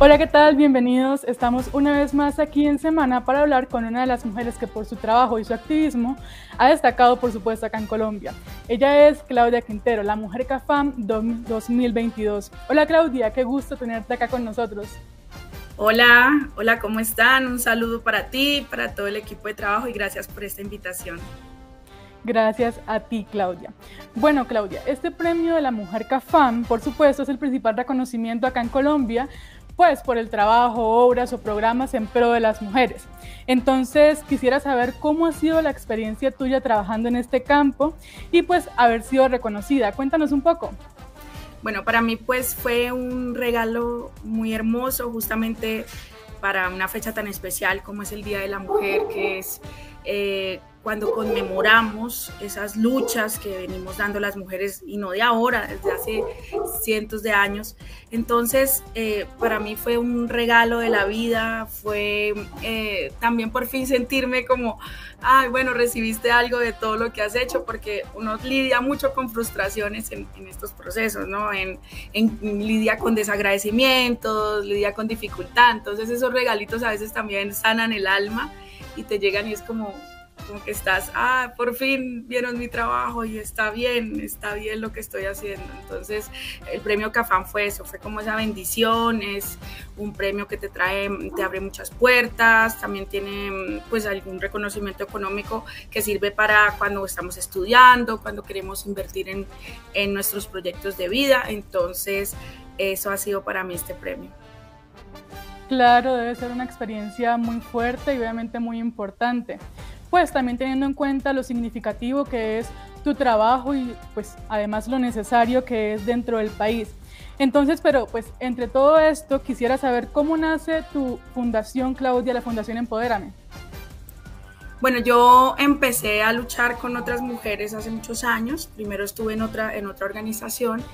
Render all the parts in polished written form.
Hola, ¿qué tal? Bienvenidos. Estamos una vez más aquí en Semana para hablar con una de las mujeres que por su trabajo y su activismo ha destacado, por supuesto, acá en Colombia. Ella es Claudia Quintero, la Mujer CAFAM 2022. Hola Claudia, qué gusto tenerte acá con nosotros. Hola, hola, ¿cómo están? Un saludo para ti, para todo el equipo de trabajo y gracias por esta invitación. Gracias a ti, Claudia. Bueno, Claudia, este premio de la Mujer CAFAM, por supuesto, es el principal reconocimiento acá en Colombia, pues por el trabajo, obras o programas en pro de las mujeres. Entonces, quisiera saber cómo ha sido la experiencia tuya trabajando en este campo y pues haber sido reconocida. Cuéntanos un poco. Bueno, para mí pues fue un regalo muy hermoso justamente para una fecha tan especial como es el Día de la Mujer, que es cuando conmemoramos esas luchas que venimos dando las mujeres y no de ahora, desde hace cientos de años. Entonces, para mí fue un regalo de la vida, fue también por fin sentirme como, ay, bueno, recibiste algo de todo lo que has hecho, porque uno lidia mucho con frustraciones en estos procesos, ¿no? Lidia con desagradecimientos, lidia con dificultad, entonces esos regalitos a veces también sanan el alma y te llegan y es como que estás, por fin vieron mi trabajo y está bien lo que estoy haciendo. Entonces el premio CAFAM fue eso, fue como esa bendición, es un premio que te abre muchas puertas, también tiene pues algún reconocimiento económico que sirve para cuando estamos estudiando, cuando queremos invertir en nuestros proyectos de vida. Entonces eso ha sido para mí este premio. Claro, debe ser una experiencia muy fuerte y obviamente muy importante. Pues también teniendo en cuenta lo significativo que es tu trabajo y pues además lo necesario que es dentro del país. Entonces, pero pues entre todo esto quisiera saber cómo nace tu fundación, Claudia, la Fundación Empodérame. Bueno, yo empecé a luchar con otras mujeres hace muchos años. Primero estuve en otra organización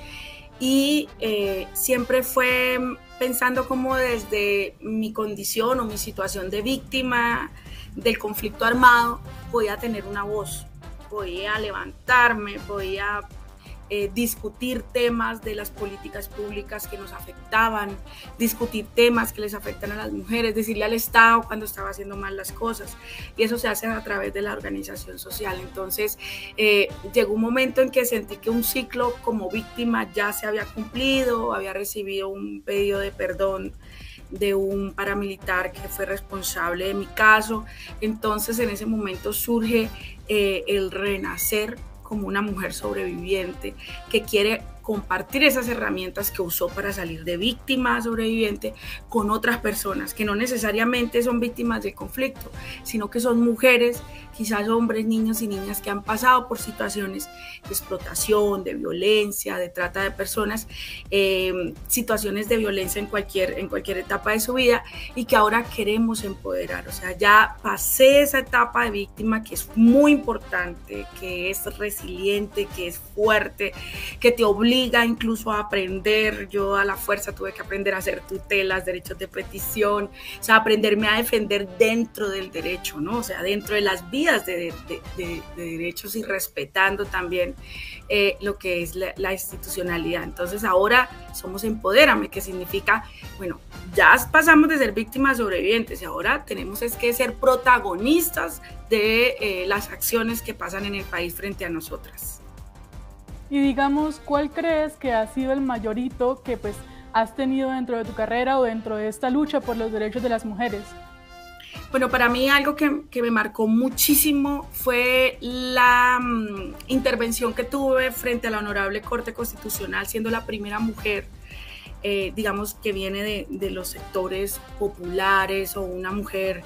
y siempre fue pensando como desde mi condición o mi situación de víctima del conflicto armado podía tener una voz, podía levantarme, podía discutir temas de las políticas públicas que nos afectaban, discutir temas que les afectan a las mujeres, decirle al Estado cuando estaba haciendo mal las cosas, y eso se hace a través de la organización social. Entonces llegó un momento en que sentí que un ciclo como víctima ya se había cumplido, había recibido un pedido de perdón de un paramilitar que fue responsable de mi caso. Entonces en ese momento surge el renacer como una mujer sobreviviente que quiere compartir esas herramientas que usó para salir de víctima sobreviviente con otras personas que no necesariamente son víctimas del conflicto, sino que son mujeres, quizás hombres, niños y niñas que han pasado por situaciones de explotación, de violencia, de trata de personas, situaciones de violencia en cualquier etapa de su vida y que ahora queremos empoderar. O sea, ya pasé esa etapa de víctima que es muy importante, que es resiliente, que es fuerte, que te obliga incluso a aprender. Yo a la fuerza tuve que aprender a hacer tutelas, derechos de petición, o sea, aprenderme a defender dentro del derecho, ¿no? O sea, dentro de las vías de derechos y respetando también lo que es la institucionalidad. Entonces ahora somos Empodérame, que significa, bueno, ya pasamos de ser víctimas sobrevivientes y ahora tenemos que ser protagonistas de las acciones que pasan en el país frente a nosotras. Y digamos, ¿cuál crees que ha sido el mayor hito que pues has tenido dentro de tu carrera o dentro de esta lucha por los derechos de las mujeres? Bueno, para mí algo que me marcó muchísimo fue la intervención que tuve frente a la Honorable Corte Constitucional, siendo la primera mujer, digamos, que viene de los sectores populares, o una mujer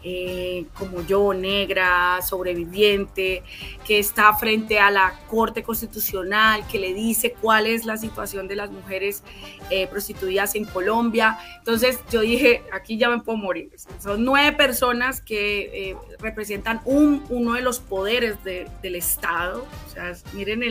como yo, negra, sobreviviente, que está frente a la Corte Constitucional, que le dice cuál es la situación de las mujeres prostituidas en Colombia. Entonces yo dije, aquí ya me puedo morir. Son 9 personas que representan uno de los poderes del Estado. O sea, miren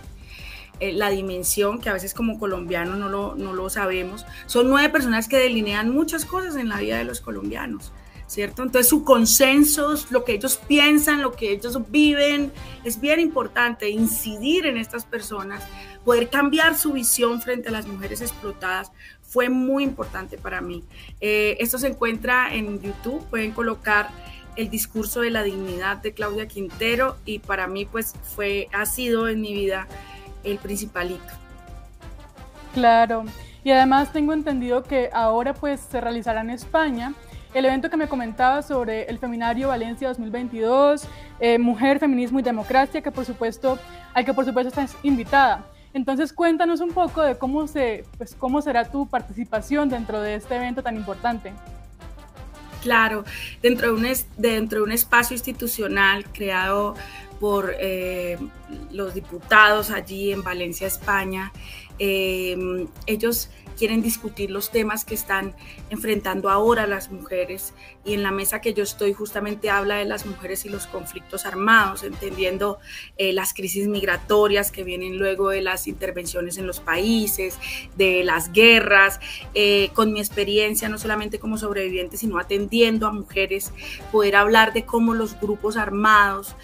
la dimensión, que a veces como colombianos no lo sabemos. Son 9 personas que delinean muchas cosas en la vida de los colombianos, ¿cierto? Entonces su consenso, lo que ellos piensan, lo que ellos viven, es bien importante incidir en estas personas poder cambiar su visión frente a las mujeres explotadas fue muy importante para mí. Esto se encuentra en YouTube, pueden colocar el discurso de la dignidad de Claudia Quintero, y para mí pues ha sido en mi vida el principal hito. Claro, y además tengo entendido que ahora pues se realizará en España el evento que me comentaba sobre el Feminario Valencia 2022, Mujer, Feminismo y Democracia, al que por supuesto estás invitada. Entonces cuéntanos un poco de cómo será tu participación dentro de este evento tan importante. Claro, dentro de un espacio institucional creado por los diputados allí en Valencia, España, ellos quieren discutir los temas que están enfrentando ahora las mujeres, y en la mesa que yo estoy justamente habla de las mujeres y los conflictos armados, entendiendo las crisis migratorias que vienen luego de las intervenciones en los países, de las guerras, con mi experiencia no solamente como sobreviviente, sino atendiendo a mujeres, poder hablar de cómo los grupos armados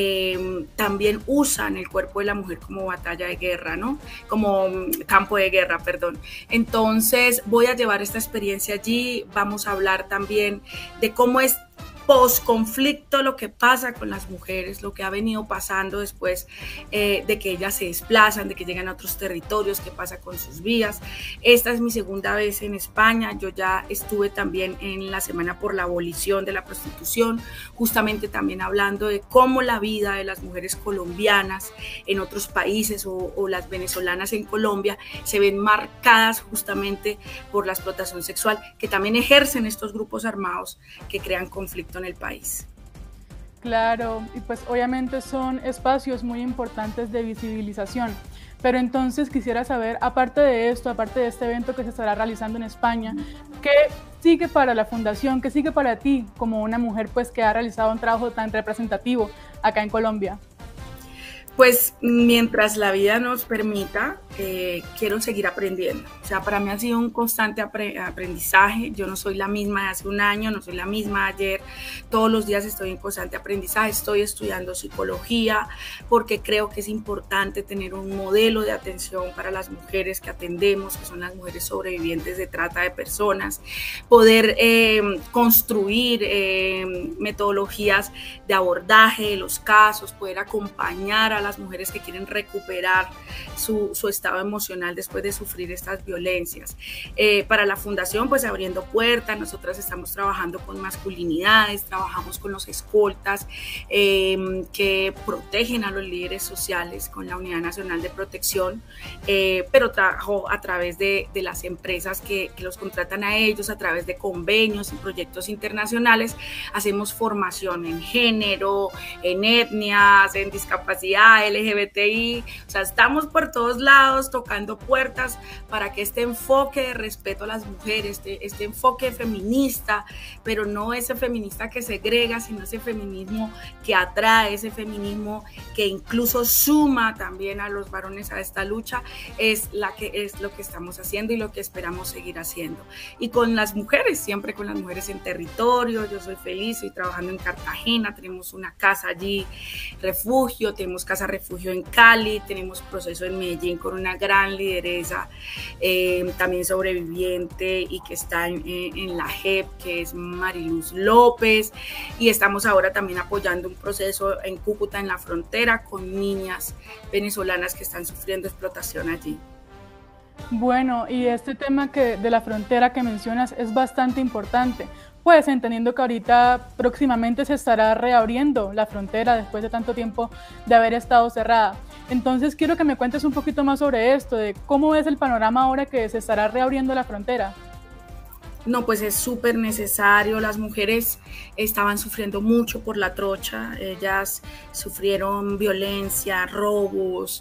también usan el cuerpo de la mujer como batalla de guerra, ¿no? Como campo de guerra, perdón. Entonces voy a llevar esta experiencia allí, vamos a hablar también de cómo es post-conflicto lo que pasa con las mujeres, lo que ha venido pasando después de que ellas se desplazan, de que llegan a otros territorios, qué pasa con sus vidas. Esta es mi segunda vez en España, yo ya estuve también en la Semana por la Abolición de la Prostitución, justamente también hablando de cómo la vida de las mujeres colombianas en otros países o las venezolanas en Colombia se ven marcadas justamente por la explotación sexual que también ejercen estos grupos armados que crean conflicto en el país. Claro, y pues obviamente son espacios muy importantes de visibilización, pero entonces quisiera saber, aparte de esto, aparte de este evento que se estará realizando en España, ¿qué sigue para la Fundación? ¿Qué sigue para ti como una mujer pues que ha realizado un trabajo tan representativo acá en Colombia? Pues mientras la vida nos permita, quiero seguir aprendiendo. O sea, para mí ha sido un constante aprendizaje. Yo no soy la misma de hace un año, no soy la misma de ayer. Todos los días estoy en constante aprendizaje. Estoy estudiando psicología porque creo que es importante tener un modelo de atención para las mujeres que atendemos, que son las mujeres sobrevivientes de trata de personas. Poder construir metodologías de abordaje de los casos, poder acompañar a las mujeres que quieren recuperar su estado emocional después de sufrir estas violencias. Para la Fundación, pues abriendo puertas, nosotras estamos trabajando con masculinidades, trabajamos con los escoltas que protegen a los líderes sociales con la Unidad Nacional de Protección, pero trabajo a través de las empresas que los contratan a ellos, a través de convenios y proyectos internacionales. Hacemos formación en género, en etnias, en discapacidad, LGBTI, o sea, estamos por todos lados tocando puertas para que este enfoque de respeto a las mujeres, este enfoque feminista, pero no ese feminista que segrega, sino ese feminismo que atrae, ese feminismo que incluso suma también a los varones a esta lucha, es lo que estamos haciendo y lo que esperamos seguir haciendo. Y con las mujeres, siempre con las mujeres en territorio, yo soy feliz, estoy trabajando en Cartagena, tenemos una casa allí, refugio, tenemos casa refugio en Cali, tenemos proceso en Medellín con una gran lideresa, también sobreviviente y que está en la JEP, que es Mariluz López, y estamos ahora también apoyando un proceso en Cúcuta, en la frontera, con niñas venezolanas que están sufriendo explotación allí. Bueno, y este tema de la frontera que mencionas es bastante importante, pues entendiendo que ahorita próximamente se estará reabriendo la frontera después de tanto tiempo de haber estado cerrada. Entonces quiero que me cuentes un poquito más sobre esto, de cómo es el panorama ahora que se estará reabriendo la frontera. No, pues es súper necesario. Las mujeres estaban sufriendo mucho por la trocha, ellas sufrieron violencia, robos,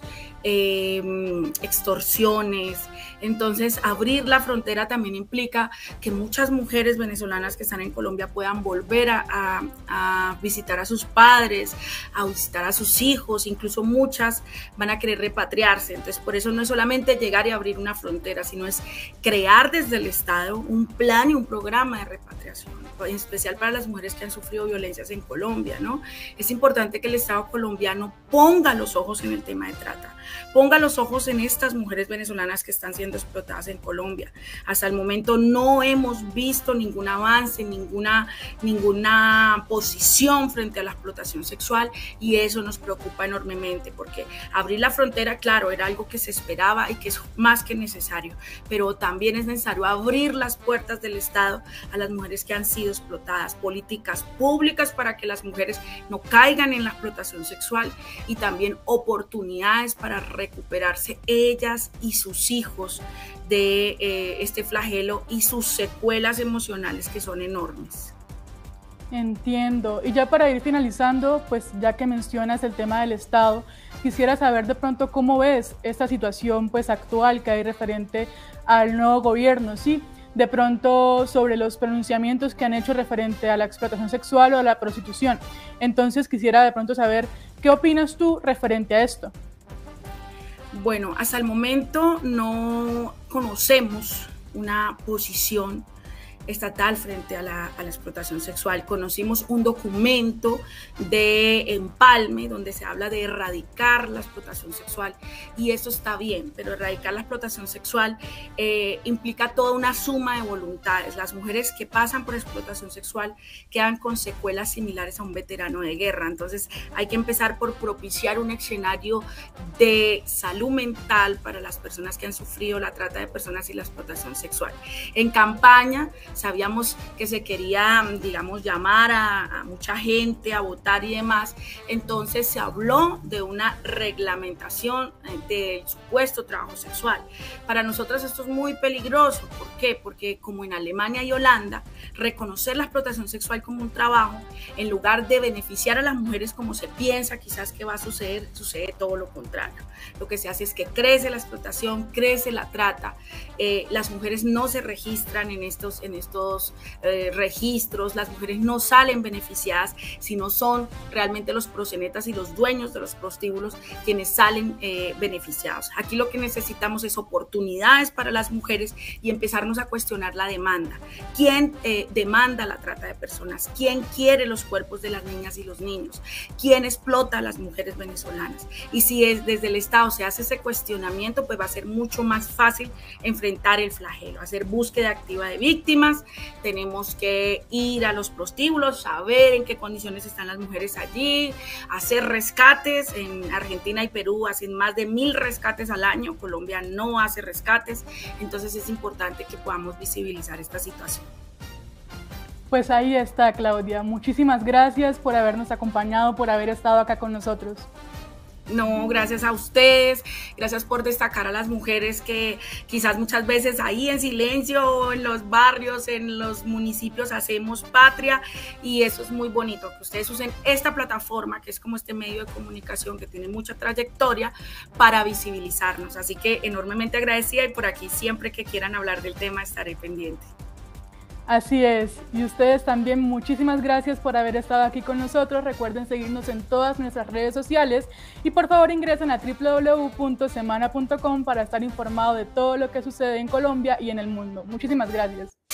extorsiones. Entonces, abrir la frontera también implica que muchas mujeres venezolanas que están en Colombia puedan volver a visitar a sus padres, a visitar a sus hijos, incluso muchas van a querer repatriarse. Entonces, por eso no es solamente llegar y abrir una frontera, sino es crear desde el Estado un plan y un programa de repatriación, en especial para las mujeres que han sufrido violencias en Colombia, ¿no? Es importante que el Estado colombiano ponga los ojos en el tema de trata, ponga los ojos en estas mujeres venezolanas que están siendo explotadas en Colombia. Hasta el momento no hemos visto ningún avance, ninguna posición frente a la explotación sexual, y eso nos preocupa enormemente, porque abrir la frontera, claro, era algo que se esperaba y que es más que necesario, pero también es necesario abrir las puertas del Estado a las mujeres que han sido explotadas, políticas públicas para que las mujeres no caigan en la explotación sexual, y también oportunidades para recuperarse ellas y sus hijos de este flagelo y sus secuelas emocionales, que son enormes. Entiendo. Y ya para ir finalizando, pues ya que mencionas el tema del Estado, quisiera saber de pronto cómo ves esta situación pues actual que hay referente al nuevo gobierno, ¿sí? De pronto sobre los pronunciamientos que han hecho referente a la explotación sexual o a la prostitución. Entonces quisiera de pronto saber qué opinas tú referente a esto. Bueno, hasta el momento no conocemos una posición estatal frente a la explotación sexual. Conocimos un documento de empalme donde se habla de erradicar la explotación sexual, y eso está bien, pero erradicar la explotación sexual implica toda una suma de voluntades. Las mujeres que pasan por explotación sexual quedan con secuelas similares a un veterano de guerra, entonces hay que empezar por propiciar un escenario de salud mental para las personas que han sufrido la trata de personas y la explotación sexual. En campaña sabíamos que se quería, digamos, llamar a mucha gente a votar y demás, entonces se habló de una reglamentación del supuesto trabajo sexual. Para nosotros esto es muy peligroso. ¿Por qué? Porque como en Alemania y Holanda, reconocer la explotación sexual como un trabajo, en lugar de beneficiar a las mujeres como se piensa quizás que va a suceder, sucede todo lo contrario. Lo que se hace es que crece la explotación, crece la trata, las mujeres no se registran en estos registros, las mujeres no salen beneficiadas, sino son realmente los proxenetas y los dueños de los prostíbulos quienes salen beneficiados. Aquí lo que necesitamos es oportunidades para las mujeres y empezarnos a cuestionar la demanda. ¿Quién demanda la trata de personas? ¿Quién quiere los cuerpos de las niñas y los niños? ¿Quién explota a las mujeres venezolanas? Y si desde el Estado se hace ese cuestionamiento, pues va a ser mucho más fácil enfrentar el flagelo, hacer búsqueda activa de víctimas. Tenemos que ir a los prostíbulos, saber en qué condiciones están las mujeres allí, hacer rescates. En Argentina y Perú hacen más de 1000 rescates al año, Colombia no hace rescates, entonces es importante que podamos visibilizar esta situación. Pues ahí está, Claudia. Muchísimas gracias por habernos acompañado, por haber estado acá con nosotros. No, gracias a ustedes, gracias por destacar a las mujeres que quizás muchas veces ahí en silencio, en los barrios, en los municipios hacemos patria, y eso es muy bonito, que ustedes usen esta plataforma, que es como este medio de comunicación que tiene mucha trayectoria, para visibilizarnos. Así que enormemente agradecida, y por aquí siempre que quieran hablar del tema estaré pendiente. Así es, y ustedes también muchísimas gracias por haber estado aquí con nosotros. Recuerden seguirnos en todas nuestras redes sociales y por favor ingresen a www.semana.com para estar informado de todo lo que sucede en Colombia y en el mundo. Muchísimas gracias.